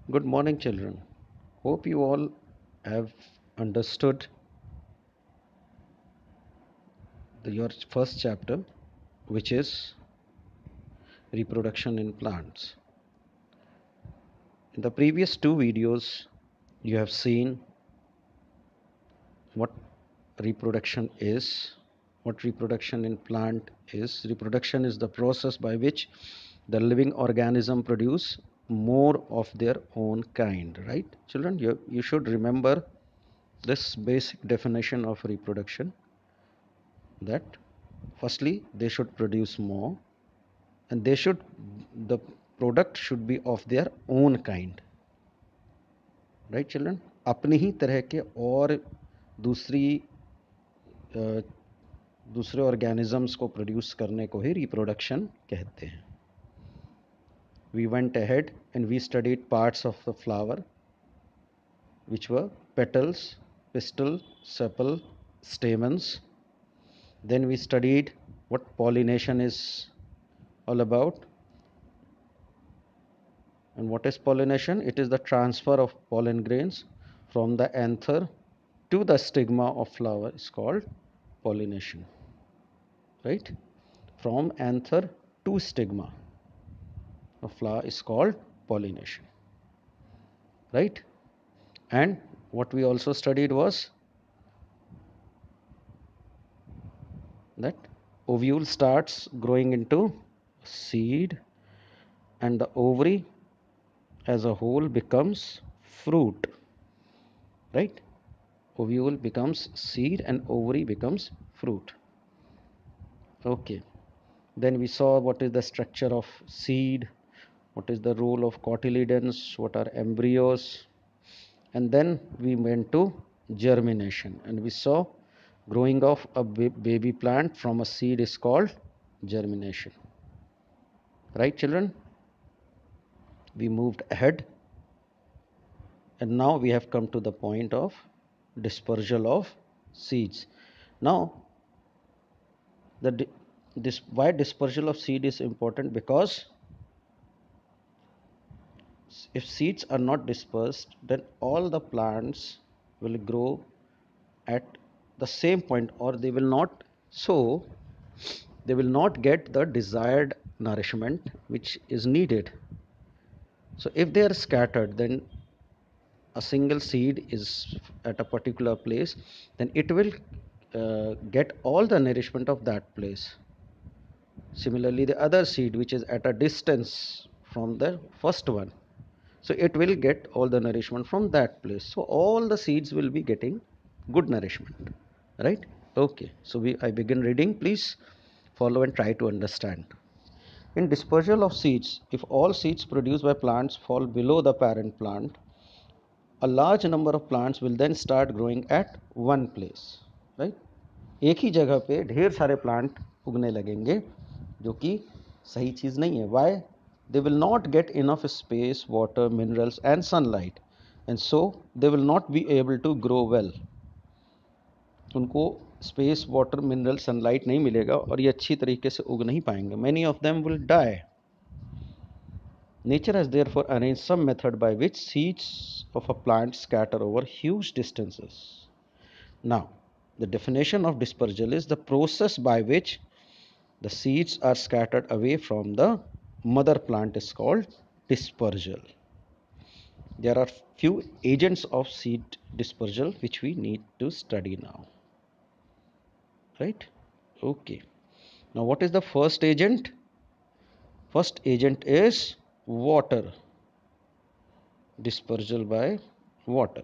Good morning, children. Hope you all have understood your first chapter, which is reproduction in plants. In the previous two videos, you have seen what reproduction is, what reproduction in plant is. Reproduction is the process by which the living organism produce more of their own kind, right? Children, you should remember this basic definition of reproduction, that firstly they should produce more, and the product should be of their own kind, right children? अपनी ही तरह के और दूसरी दूसरे organisms को produce करने को ही reproduction कहते हैं. We went ahead and we studied parts of the flower, which were petals, pistil, sepal, stamens. Then we studied what pollination is all about. And what is pollination? It is the transfer of pollen grains from the anther to the stigma of flower is called pollination. Right? From anther to stigma of flower is called pollination. Right? And what we also studied was that ovule starts growing into seed, and the ovary as a whole becomes fruit. Right? Ovule becomes seed and ovary becomes fruit. Okay. Then we saw what is the structure of seed, what is the role of cotyledons, what are embryos, and then we went to germination, and we saw growing of a baby plant from a seed is called germination. Right, children? We moved ahead, and now we have come to the point of dispersal of seeds. Now, why dispersal of seed is important? Because if seeds are not dispersed, then all the plants will grow at the same point, or they will not, so they will not get the desired nourishment which is needed. So if they are scattered, then a single seed is at a particular place, then it will get all the nourishment of that place. Similarly, the other seed which is at a distance from the first one, so it will get all the nourishment from that place. So all the seeds will be getting good nourishment, right? Okay, so I begin reading. Please follow and try to understand. In dispersal of seeds, if all seeds produced by plants fall below the parent plant, a large number of plants will then start growing at one place, right? एक ही जगह पे ढेर सारे plant उगने लगेंगे, जो कि सही चीज़ नहीं है. Why? They will not get enough space, water, minerals and sunlight, and so they will not be able to grow well. उनको स्पेस, वाटर, मिनरल, सनलाइट नहीं मिलेगा और ये अच्छी तरीके से उग नहीं पाएंगे. Many of them will die. Nature has therefore arranged some method by which seeds of a plant scatter over huge distances. Now, the definition of dispersal is the process by which the seeds are scattered away from the mother plant is called dispersal. There are few agents of seed dispersal which we need to study now. Right? Okay. Now, what is the first agent? First agent is water. Dispersal by water.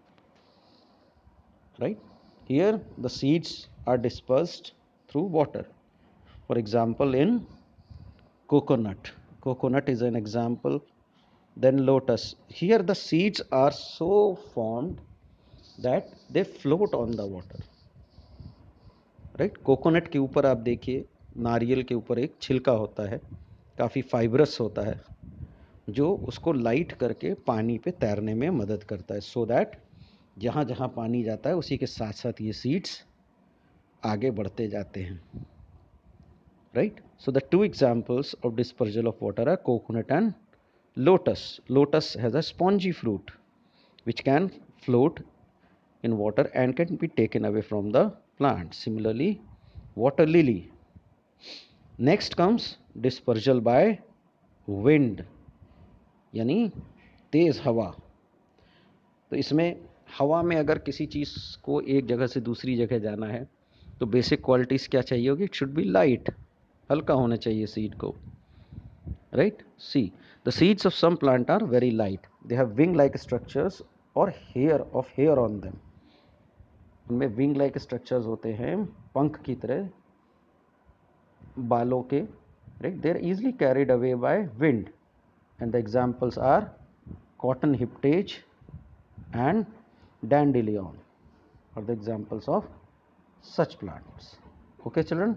Right? Here, the seeds are dispersed through water. For example, in coconut. Coconut is an example. Then lotus. Here, the seeds are so formed that they float on the water. Right? Coconut के ऊपर आप देखिए, नारियल के ऊपर एक छिलका होता है, काफ़ी फाइब्रस होता है, जो उसको लाइट करके पानी पे तैरने में मदद करता है, सो दैट जहाँ जहाँ पानी जाता है उसी के साथ साथ ये सीड्स आगे बढ़ते जाते हैं. Right? So the two examples of dispersal of water are coconut and Lotus has a spongy fruit which can float in water and can be taken away from the plant. Similarly, water lily. Next comes dispersal by wind, यानी तेज हवा. तो इसमें हवा में अगर किसी चीज़ को एक जगह से दूसरी जगह जाना है तो बेसिक क्वालिटीज़ क्या चाहिए होगी? इट शुड बी लाइट, हल्का होना चाहिए सीड को, right. See the seeds of some plant are very light, they have wing like structures और हेयर ऑन देम. उनमें विंग लाइक स्ट्रक्चर्स होते हैं, पंख की तरह बालों के, right. They are easily carried away by wind and the examples are cotton hiptage and dandelion are the examples of such plants. Okay children?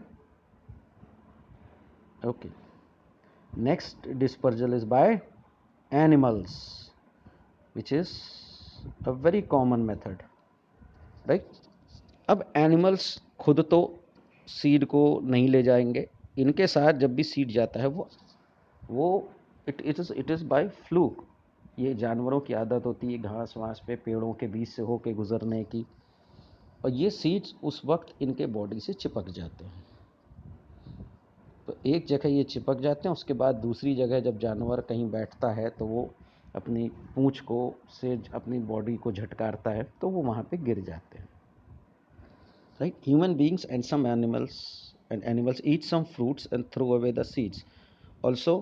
Okay, next dispersal is by animals, which is a very common method, right. अब animals खुद तो seed को नहीं ले जाएंगे, इनके साथ जब भी सीड जाता है वो इट इज़ बाय फ्लूक. ये जानवरों की आदत होती है घास वास पे पेड़ों के बीच से होके गुजरने की, और ये सीड्स उस वक्त इनके बॉडी से चिपक जाते हैं. तो एक जगह ये चिपक जाते हैं, उसके बाद दूसरी जगह जब जानवर कहीं बैठता है तो वो अपनी पूंछ को से अपनी बॉडी को झटकारता है तो वो वहाँ पे गिर जाते हैं, right. Human beings and some animals eat some fruits and throw away the seeds also.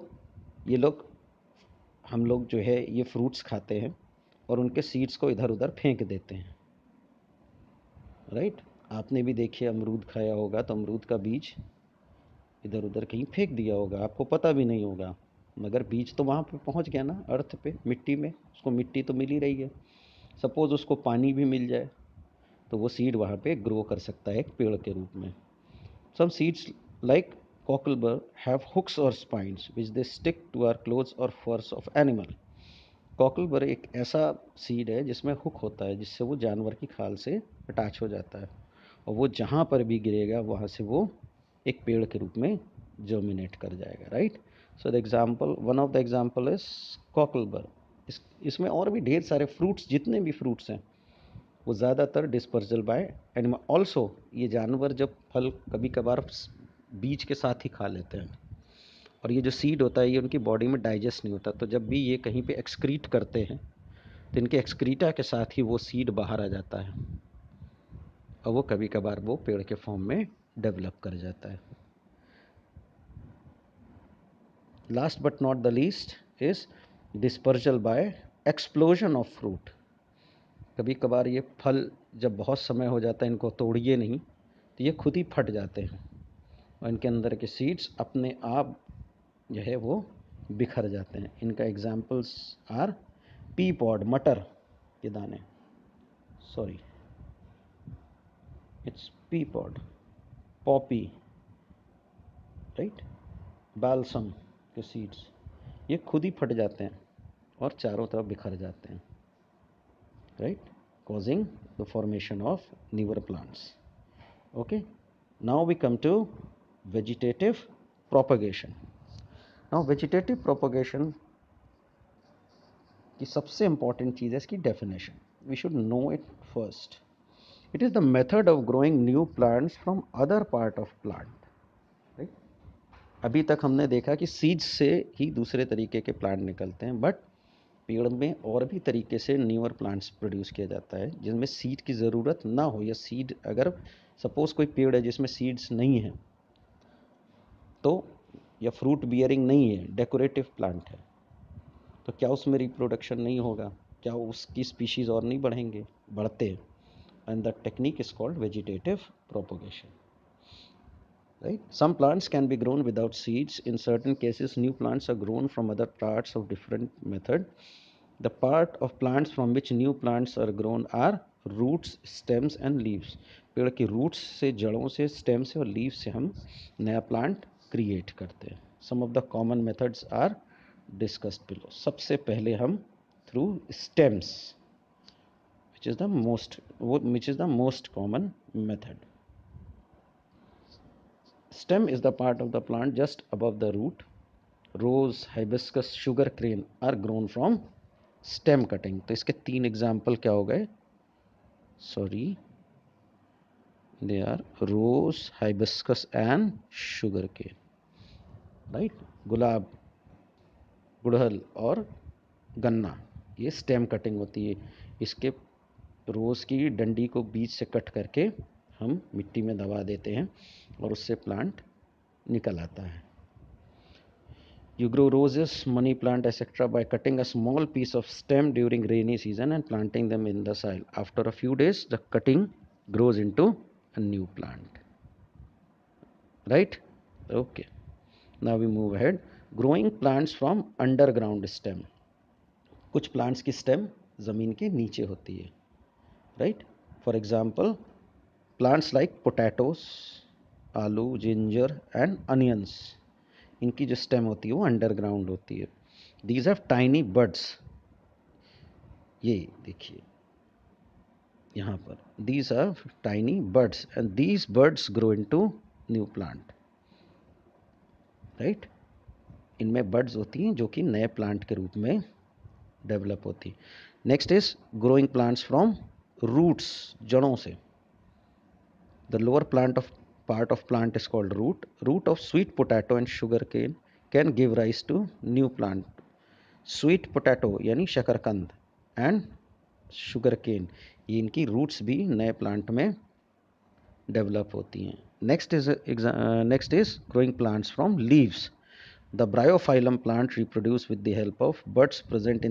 हम लोग जो है ये फ्रूट्स खाते हैं और उनके सीड्स को इधर उधर फेंक देते हैं, राइट. आपने भी देखिए अमरूद खाया होगा तो अमरूद का बीज इधर उधर कहीं फेंक दिया होगा, आपको पता भी नहीं होगा, मगर बीज तो वहाँ पे पहुँच गया ना, अर्थ पे, मिट्टी में. उसको मिट्टी तो मिल ही रही है. सपोज़ उसको पानी भी मिल जाए तो वो सीड वहाँ पे ग्रो कर सकता है एक पेड़ के रूप में. Some seeds like cockleburr have hooks or spines which they stick to our clothes or furs of animal. Cocklebur एक ऐसा सीड है जिसमें हुक होता है जिससे वो जानवर की खाल से अटैच हो जाता है और वो जहाँ पर भी गिरेगा वहाँ से वो एक पेड़ के रूप में जर्मिनेट कर जाएगा, right. So the example, one of the example is cocklebur. इसमें और भी ढेर सारे फ्रूट्स, जितने भी फ्रूट्स हैं वो ज़्यादातर डिस्पर्सल बाय एनिमल. ऑल्सो ये जानवर जब फल कभी कभार बीज के साथ ही खा लेते हैं और ये जो सीड होता है ये उनकी बॉडी में डाइजेस्ट नहीं होता, तो जब भी ये कहीं पे एक्सक्रीट करते हैं तो इनके एक्सक्रीटा के साथ ही वो सीड बाहर आ जाता है और वो कभी कभार वो पेड़ के फॉर्म में डेवलप कर जाता है. Last but not the least is dispersal by explosion of fruit. कभी कभार ये फल जब बहुत समय हो जाता है इनको तोड़िए नहीं तो ये खुद ही फट जाते हैं और इनके अंदर के सीड्स अपने आप जो है वो बिखर जाते हैं. इनका एग्जाम्पल्स आर पी पॉड, मटर के दाने, sorry it's pea pod, poppy, right, balsam के सीड्स ये खुद ही फट जाते हैं और चारों तरफ बिखर जाते हैं, right, causing the formation of newer plants. Okay, now we come to vegetative propagation. Now vegetative propagation की सबसे important चीज़ है इसकी definition. We should know it first. It is the method of growing new plants from other part of plant. Right? अभी तक हमने देखा कि seeds से ही दूसरे तरीके के प्लांट निकलते हैं, बट पेड़ में और भी तरीके से न्यूअर प्लांट्स प्रोड्यूस किया जाता है जिनमें सीड की ज़रूरत ना हो, या सीड अगर सपोज़ कोई पेड़ है जिसमें सीड्स नहीं है तो, या फ्रूट बियरिंग नहीं है, डेकोरेटिव प्लांट है, तो क्या उसमें रिप्रोडक्शन नहीं होगा? क्या उसकी स्पीशीज़ और नहीं बढ़ेंगे? बढ़ते हैं. And the technique is called vegetative propagation, right. Some plants can be grown without seeds. In certain cases new plants are grown from other parts of different method. The part of plants from which new plants are grown are roots, stems and leaves. पेड़ की roots से, जड़ों से, stem से और leave से हम नया प्लांट क्रिएट करते हैं. Some of the common methods are discussed below. सबसे पहले हम through stems, which is the most common method. Stem is the part of the plant just above the root rose, hibiscus, sugar crane are grown from stem cutting. तो इसके 3 example क्या हो गए? Sorry, they are rose, hibiscus and sugar cane, right. गुलाब, गुड़हल और गन्ना, ये स्टेम कटिंग होती है। इसके रोज़ की डंडी को बीच से कट करके हम मिट्टी में दबा देते हैं और उससे प्लांट निकल आता है। You grow roses, money plant, etc. by cutting a small piece of stem during rainy season and planting them in the soil. After a few days, the cutting grows into a new plant. Right? Okay. Now we move ahead. Growing plants from underground stem. कुछ plants की stem ज़मीन के नीचे होती है. Right? For example, plants like potatoes, आलू, ginger and onions. इनकी जो स्टेम होती है वो अंडरग्राउंड होती है. दीज हैव टाइनी बर्ड्स, ये देखिए यहाँ पर, these are tiny birds and these birds grow into new plant, right. इनमें बर्ड्स होती हैं जो कि नए प्लांट के रूप में डेवलप होती है. Next is growing plants from roots, जड़ों से. The lower plant of part of plant is called root. Root of sweet potato and sugar cane can give rise to new plant. Sweet potato यानी शकरकंद and sugar cane, ये इनकी roots भी नए plant में develop होती हैं. Next is growing plants from leaves. The bryophyllum plant reproduce with the help of buds present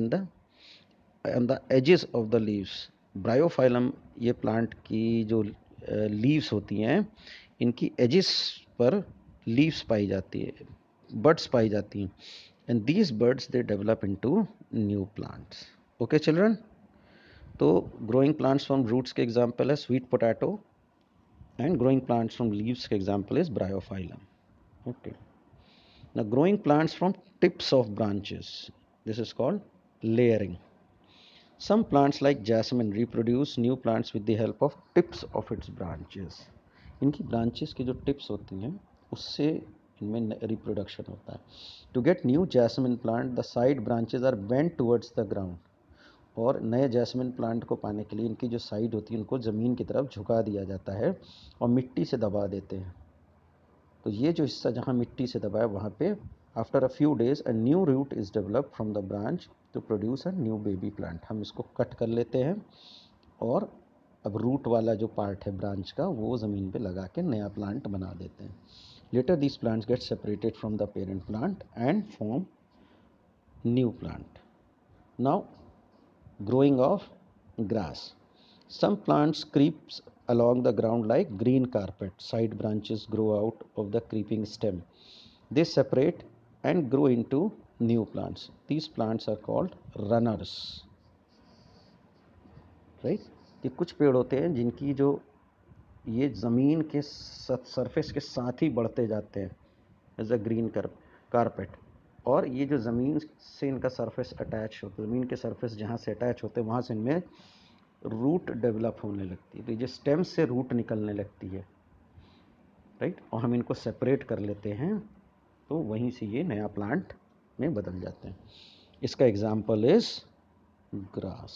on the edges of the leaves. Bryophyllum ये plant की जो leaves होती हैं, इनकी एजिस पर लीव्स पाई जाती है, बर्ड्स पाई जाती हैं, and these birds they develop into new plants. Okay children, तो ग्रोइंग प्लांट्स फ्रॉम रूट्स के एग्जांपल है sweet potato and growing plants from leaves के example is bryophyllum. Okay, now growing plants from tips of branches, this is called layering. Some plants like jasmine reproduce new plants with the help of tips of its branches. इनकी branches की जो tips होती हैं उससे इनमें reproduction होता है. To get new jasmine plant the side branches are bent towards the ground. और नए जैस्मिन प्लांट को पाने के लिए इनकी जो साइड होती है उनको ज़मीन की तरफ झुका दिया जाता है और मिट्टी से दबा देते हैं. तो ये जो हिस्सा जहाँ मिट्टी से दबा है वहाँ पे after a few days a new root is develop from the branch to produce a new baby plant. हम इसको कट कर लेते हैं और अब रूट वाला जो पार्ट है ब्रांच का वो ज़मीन पे लगा के नया प्लांट बना देते हैं. Later these plants get separated from the parent plant and form new plant. Now growing of grass. Some plants creeps along the ground like green carpet. Side branches grow out of the creeping stem. They separate and grow into new plants. These plants are called runners. Right? ये कुछ पेड़ होते हैं जिनकी जो ये ज़मीन के सरफेस के साथ ही बढ़ते जाते हैं एज अ ग्रीन कारपेट. और ये जो ज़मीन से इनका सरफेस अटैच होता है, ज़मीन के सरफेस जहाँ से अटैच होते हैं वहाँ से इनमें रूट डेवलप होने लगती है. तो ये स्टेम से रूट निकलने लगती है, राइट. और हम इनको सेपरेट कर लेते हैं तो वहीं से ये नया प्लांट में बदल जाते हैं. इसका example is grass,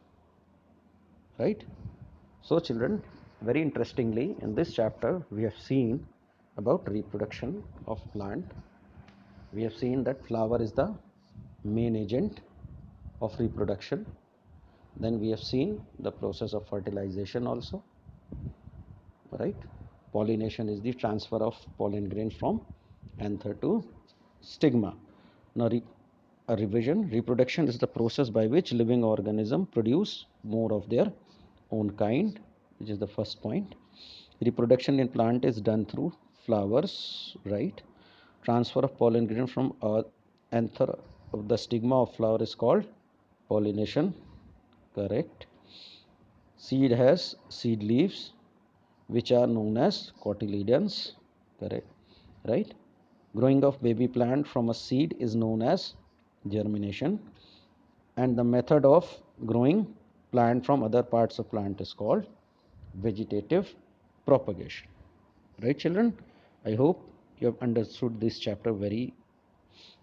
right. So children, very interestingly in this chapter we have seen about reproduction of plant. We have seen that flower is the main agent of reproduction. Then we have seen the process of fertilization also, right. Pollination is the transfer of pollen grains from anther to stigma. Now a revision: reproduction is the process by which living organisms produce more of their own kind, which is the first point. Reproduction in plant is done through flowers, right. Transfer of pollen grain from anther of the stigma of flower is called pollination, correct. Seed has seed leaves which are known as cotyledons, correct, right. Growing of baby plant from a seed is known as germination, and the method of growing plant from other parts of plant is called vegetative propagation, right children. I hope you have understood this chapter very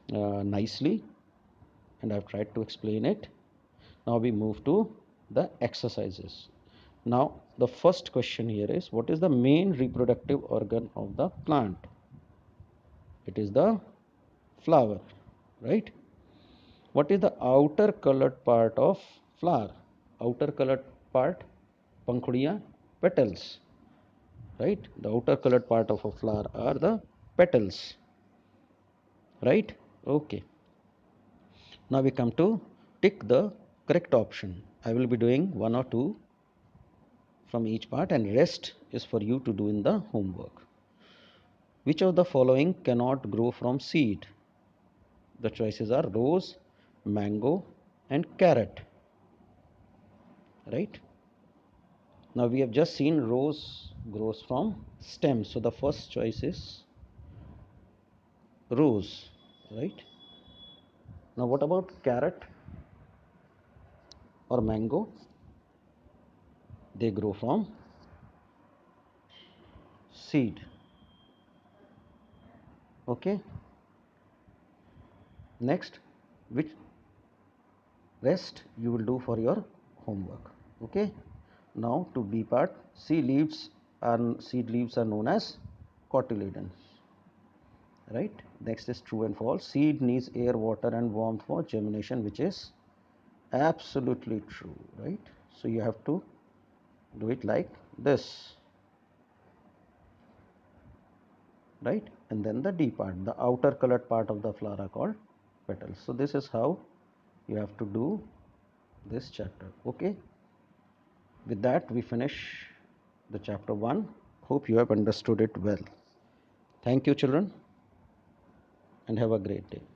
nicely, and I've tried to explain it. Now we move to the exercises. Now the first question here is, what is the main reproductive organ of the plant? It is the flower, right? What is the outer colored part of flower? Outer colored part, pankhdiya, petals, right? The outer colored part of a flower are the petals, right? Okay. Now we come to tick the correct option. I will be doing one or two from each part, and rest is for you to do in the homework. Which of the following cannot grow from seed? The choices are rose, mango, and carrot, right? Now we have just seen rose grows from stem, so the first choice is rose, right? Now what about carrot or mango? They grow from seed. Okay. Next, which rest you will do for your homework. Okay. Now to B part, seed leaves are known as cotyledons. Right. Next is true and false. Seed needs air, water, and warmth for germination, which is absolutely true. Right. So you have to do it like this. Right. And then the D part, the outer colored part of the flower are called petals. So this is how you have to do this chapter. Okay. With that, we finish the chapter 1. Hope you have understood it well. Thank you, children, and have a great day.